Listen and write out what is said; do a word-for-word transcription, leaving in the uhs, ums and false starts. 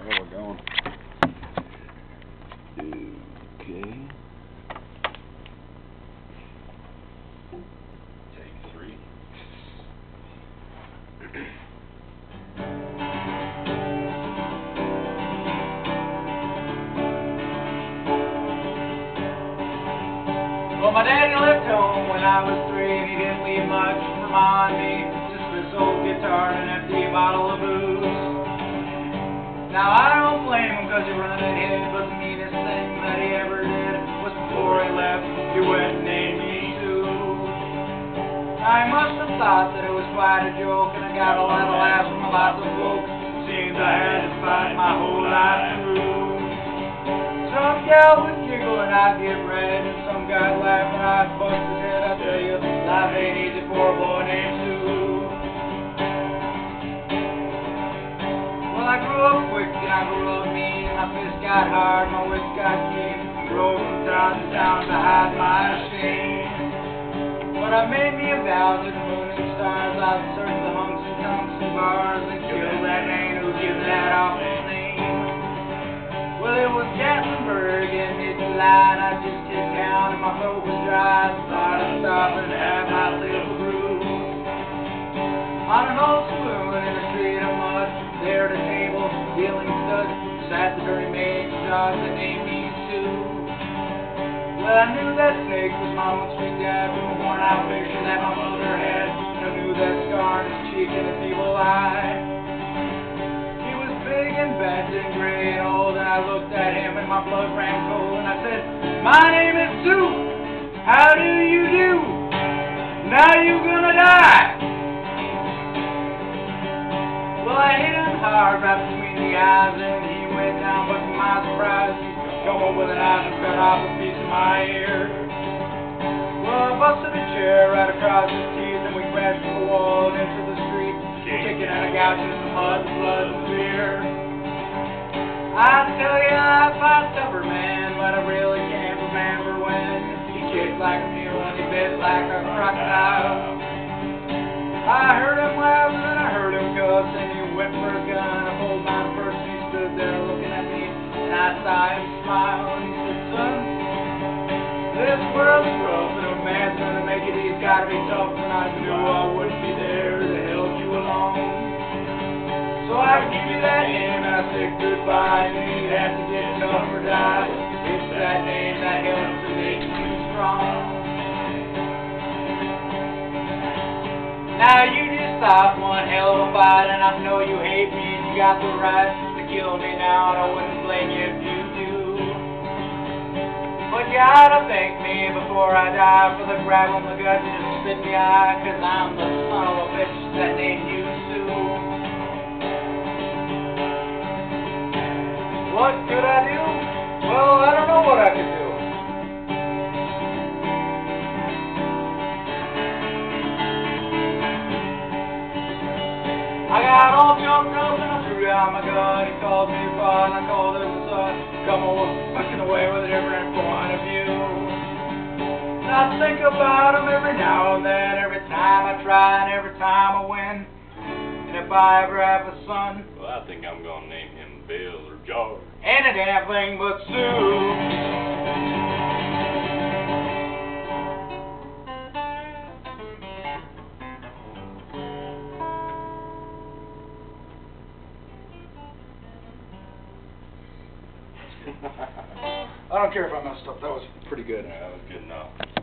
There we're going. Okay. Take three. Well, my daddy left home when I was three, and he didn't leave much for mom and me. Just this old guitar and an empty bottle of booze. Now, I don't blame him because he run ahead, but the meanest thing that he ever did was before he left, he went and named me Sue. I must have thought that it was quite a joke, and I got a lot of laughs from lots of folks. Seems I had to fight my whole life through. Some gal would giggle and I'd get red, and some guy'd laugh and I'd bust his head. I tell you, life ain't easy for a boy named Sue. Well, I grew up quick and I grew up mean. My fists got hard, my wits got keen. Rode from town to town to hide my shame. But I made me a vow to the moon and stars. I'd search the hunks and tonks and bars and kill that man who gives that awful name. Well, it was Gatlinburg in mid-July, and I just hit town and my throat was dry. I thought I'd stop and have my little brew. On an old saloon in a street of mud, there at a table, dealing studs, sat the dirty maid, dog that named me Sue. Well, I knew that snake was my own sweet dad from a worn-out picture that my mother had. And I knew that scar on his cheek and his evil eye. He was big and bent and gray and old, and I looked at him and my blood ran cold. And I said, "My name is Sue. How do you do? Now you gonna die." Well, I hit him hard right between the eyes, and he went down, but to my surprise, he come up with a knife and cut off a piece of my ear. Well, I busted a chair right across his teeth, and we crashed through the wall and into the street, kicking and gouching in the mud, blood, and fear. I tell you, I fought tougher, man, but I really can't remember when. He kicked like a mule and he bit like a crocodile. I heard him laugh and I heard him cuss, and he went for a gun. I pulled mine first and he stood there looking at me, and I saw him smile, and he said, "Son, this world's rough and a man's gonna make it, he's gotta be tough." And I knew I wouldn't be there to help you along. So I give you that name and I said goodbye, and you'd have to get tough or die. It's that name that helps to make you strong. Now you just thought one hell of a fight, and I know you hate me and you got the right to kill me now, and I wouldn't blame you if you do. But you ought to thank me before I die for the grab on the gut and just spit in the eye, 'cause I'm the son of a bitch that named you Sue. What could I do? Well, I don't know what I could do. I got all jumped up and I threw down my gun. He called me a father and I called him a son. Come on, fucking away with a different point of view. And I think about him every now and then, every time I try and every time I win. And if I ever have a son, Well, I think I'm gonna name him Bill or George. ain't a damn thing but Sue. I don't care if I messed up. That was pretty good. Yeah, that was good enough.